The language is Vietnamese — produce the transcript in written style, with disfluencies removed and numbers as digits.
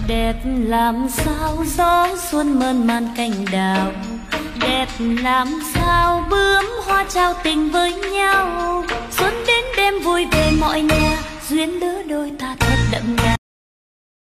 Đẹp làm sao gió xuân mơn man cành đào, đẹp làm sao bướm hoa trao tình với nhau. Xuân đến đêm vui về mọi nhà, duyên lứa đôi ta thật đậm đà.